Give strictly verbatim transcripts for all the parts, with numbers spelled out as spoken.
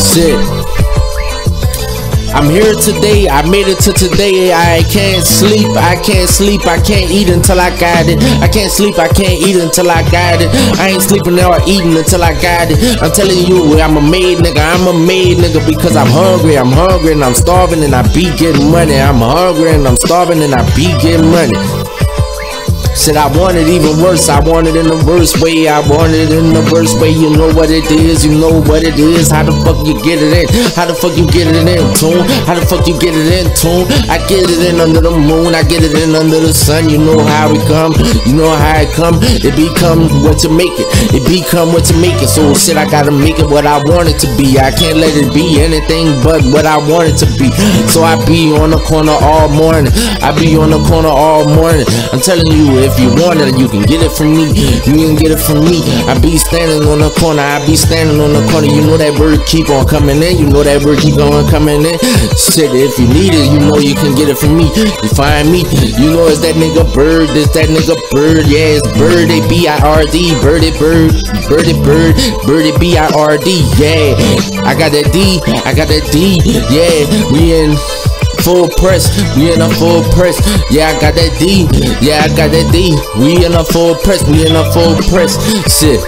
Shit. I'm here today, I made it to today. I can't sleep, I can't sleep, I can't eat until I got it. I can't sleep, I can't eat until I got it. I ain't sleeping or eating until I got it. I'm telling you, I'm a made nigga, I'm a made nigga because I'm hungry, I'm hungry and I'm starving and I be getting money. I'm hungry and I'm starving and I be getting money. Shit, I want it even worse, I want it in the worst way, I want it in the worst way. You know what it is, you know what it is. How the fuck you get it in? How the fuck you get it in tune? How the fuck you get it in tune? I get it in under the moon, I get it in under the sun. You know how it come, you know how it come. It become what you make it, it become what you make it. So shit, I gotta make it what I want it to be. I can't let it be anything but what I want it to be. So I be on the corner all morning, I be on the corner all morning. I'm telling you, if you want it, you can get it from me. You can get it from me. I be standing on the corner. I be standing on the corner. You know that word keep on coming in. You know that word keep on coming in. Shit, if you need it, you know you can get it from me. You find me. You know it's that nigga Bird. It's that nigga Bird. Yeah, it's Bird. A B I R D. Birdie Bird. Birdie Bird. Birdie B I R D. Yeah, I got that D. I got that D. Yeah, we in full press, we in a full press. Yeah, I got that D. Yeah, I got that D. We in a full press, we in a full press. Shit.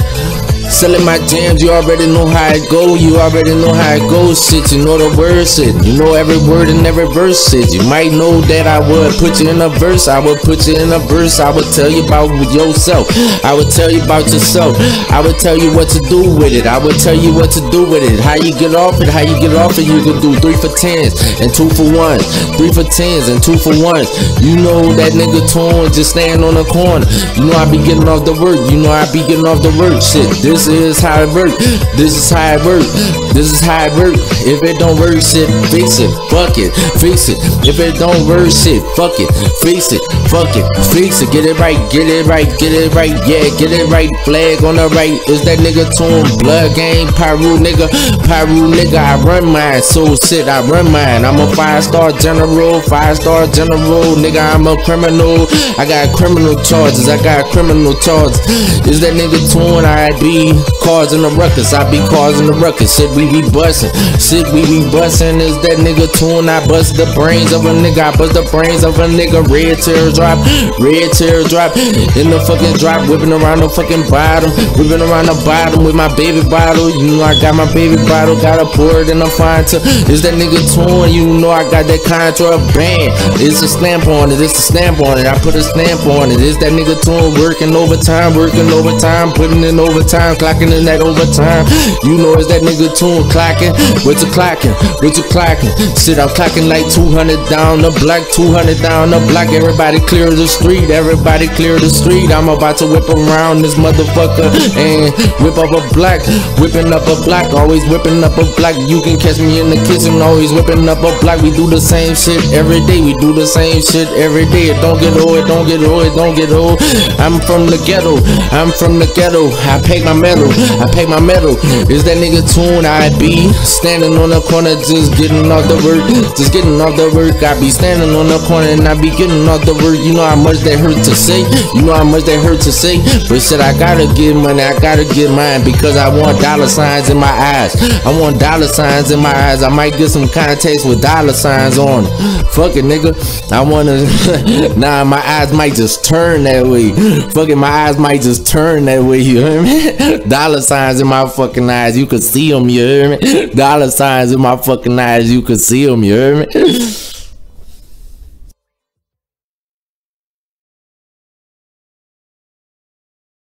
Selling my jams, you already know how it go. You already know how it goes. Shit, you know the words. Shit, you know every word and every verse. Shit, you might know that I would put you in a verse. I would put you in a verse. I would tell you about yourself. I would tell you about yourself. I would tell you what to do with it. I would tell you what to do with it. How you get off it, how you get off it. You can do three for tens and two for ones. Three for tens and two for ones. You know that nigga Tone just stand on the corner. You know I be getting off the work. You know I be getting off the work. Shit, this This is how it work. This is how it work. This is how it work. If it don't work, shit, fix it. Fuck it, fix it. If it don't work, shit, fuck it, fix it. Fuck it, fix it. Get it right, get it right, get it right. Yeah, get it right. Flag on the right. Is that nigga Tune? Blood gang, Pyru nigga, Pyru nigga. I run mine, so shit, I run mine. I'm a five star general, five star general, nigga. I'm a criminal. I got criminal charges. I got criminal charges. Is that nigga Tune? I be causing the ruckus, I be causing the ruckus. Shit, we be bustin', shit, we be bustin'. Is that nigga Tune? I bust the brains of a nigga, I bust the brains of a nigga. Red teardrop, red teardrop in the fucking drop, whipping around the fucking bottom, whipping around the bottom with my baby bottle. You know I got my baby bottle, gotta pour it in a fine tub. Is that nigga Tune? You know I got that contract band. It's a stamp on it, it's a stamp on it. I put a stamp on it. Is that nigga Tune working overtime, working overtime, putting in overtime, clocking in that overtime. You know it's that nigga Tune clocking. What you clocking? What you clocking? Shit, I'm clocking like two hundred down the block, two hundred down the block. Everybody clear the street, everybody clear the street. I'm about to whip around this motherfucker and whip up a block, whipping up a block, always whipping up a block. You can catch me in the kitchen, always whipping up a block. We do the same shit every day, we do the same shit every day. It don't get old, it don't get old, it don't get old. I'm from the ghetto, I'm from the ghetto. I pay my medal, I pay my medal. Is that nigga Tune? I be standing on the corner, just getting off the work, just getting off the work. I be standing on the corner and I be getting off the work. You know how much that hurt to say, you know how much that hurt to say. But shit, I gotta get money, I gotta get mine because I want dollar signs in my eyes. I want dollar signs in my eyes. I might get some contacts with dollar signs on it. Fuck it, nigga. I wanna, nah, my eyes might just turn that way. Fuck it, my eyes might just turn that way. You hear me? Dollar signs in my fucking eyes, you could see them, you hear me? Dollar signs in my fucking eyes, you could see them, you hear me?